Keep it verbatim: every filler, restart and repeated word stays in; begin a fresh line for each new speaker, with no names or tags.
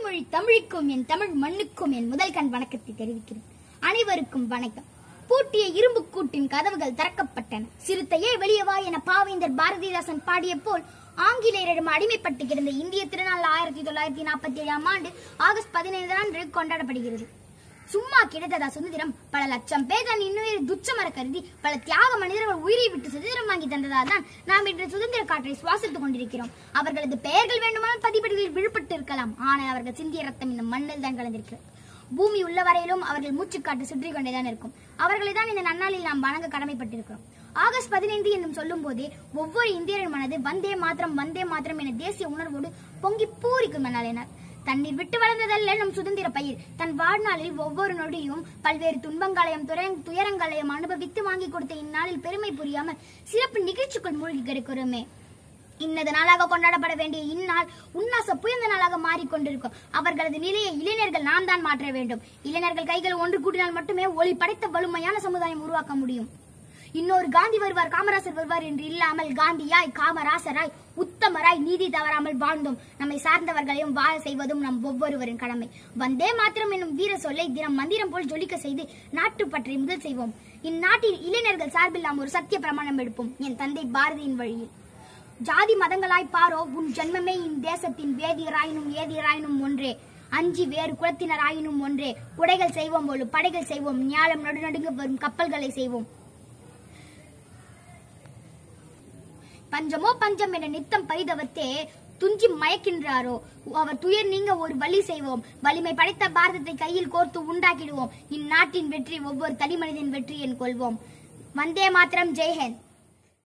தாய்மொழி தமிழுக்கும் என் தமிழ் மண்ணுக்கும் என் முதல் கண் வணக்கத்தை தெரிவிக்கிறேன். அனைவருக்கும் வணக்கம். பூட்டிய இரும்பு கூட்டின் கதவுகள் திறக்கப்பட்டன. சிறுத்தையே வெளியே வா என பாவேந்தர் பாரதிதாசன் பாடிய போல் ஆங்கிலேயரிடம் அடிமைப்பட்டு கிடந்த இந்திய திருநாள் ஆயிரத்தி தொள்ளாயிரத்தி நாற்பத்தி ஏழாம் ஆண்டு ஆகஸ்ட் பதினைந்து அன்று கொண்டாடப்படுகிறது. சும்மா கிடைத்ததா சுதந்திரம்? பல லட்சம் பேர் தன் இன்னுயிரை துச்சமர கருதி பல தியாக மனிதர்கள் உயிரை விட்டு சுதந்திரம் வாங்கி தந்ததால் தான் நாம் இன்று சுதந்திர காற்றை சுவாசித்துக் கொண்டிருக்கிறோம். அவர்களது பெயர்கள் வேண்டுமானால் பதிப்படிகளில் விழுப்பட்டு இருக்கலாம், ஆனால் அவர்கள் சிந்திய ரத்தம் இந்த மண்ணில் தான் கலந்திருக்கிறது. பூமி உள்ள வரையிலும் அவர்கள் மூச்சுக்காட்டு சுற்றி கொண்டேதான் இருக்கும். அவர்களை தான் இந்த நன்னாளில் நாம் வணங்க கடமைப்பட்டிருக்கிறோம். ஆகஸ்ட் பதினைந்து என்னும் சொல்லும் போதே ஒவ்வொரு இந்தியரின் மனது வந்தே மாத்திரம் வந்தே மாத்திரம் என தேசிய உணர்வோடு பொங்கி பூரிக்கும் நன்னாளினார். தண்ணீர் விட்டு வளர்ந்ததல்ல நம் சுதந்திர பயிர். தன் வாழ்நாளில் ஒவ்வொரு நொடியும் பல்வேறு துன்பங்களையும் துயரங்களையும் அனுபவித்து வாங்கி கொடுத்த இந்நாளில் பெருமை புரியாமல் சிறப்பு நிகழ்ச்சிக்குள் மூழ்கி கிடக்கிறோமே. இன்னது நாளாக கொண்டாடப்பட வேண்டிய இந்நாள் உன்னாச புயந்த நாளாக மாறிக்கொண்டிருக்கும். அவர்களது நிலையை இளைஞர்கள் நாம் தான் மாற்ற வேண்டும். இளைஞர்கள் கைகள் ஒன்று கூட்டினால் மட்டுமே ஒளி படைத்த வலிமையான சமுதாயம் உருவாக்க முடியும். இன்னொரு காந்தி வருவார், காமராசர் வருவார் என்று இல்லாமல் காந்தியாய் காமராசராய் உத்தமராய் நீதி தவறாமல் வாழ்ந்தோம். நம்மை சார்ந்தவர்களையும் வாழ செய்வதும் நம் ஒவ்வொருவரின் கடமை. வந்தே மாத்திரம் என்னும் வீர சொல்லை தினம் மந்திரம் போல் ஜொலிக்க செய்து நாட்டு பற்றி முதல் செய்வோம். இந்நாட்டில் இளைஞர்கள் சார்பில் நாம் ஒரு சத்திய பிரமாணம் எடுப்போம். என் தந்தை பாரதியின் வழியில். ஜாதி மதங்களாய் பாரோ உன் ஜன்மமே இந்தேசத்தின் வேதியராயினும் ஏதியராயினும் ஒன்றே. அஞ்சி வேறு குலத்தினராயினும் ஒன்றே. குடைகள் செய்வோம், ஒரு படைகள் செய்வோம். ஞாலம் நடுநடுங்க வரும் கப்பல்களை செய்வோம். பஞ்சமோ பஞ்சம் என நித்தம் பரிதவத்தே துஞ்சி மயக்கின்றாரோ அவர் துயர் நீங்க ஒரு வழி செய்வோம். வலிமை படைத்த பாரதத்தை கையில் கோர்த்து உண்டாக்கிடுவோம். இந்நாட்டின் வெற்றி ஒவ்வொரு தனி மனிதன் வெற்றி என் கொள்வோம். வந்தே மாத்திரம், ஜெய்ஹிந்த்.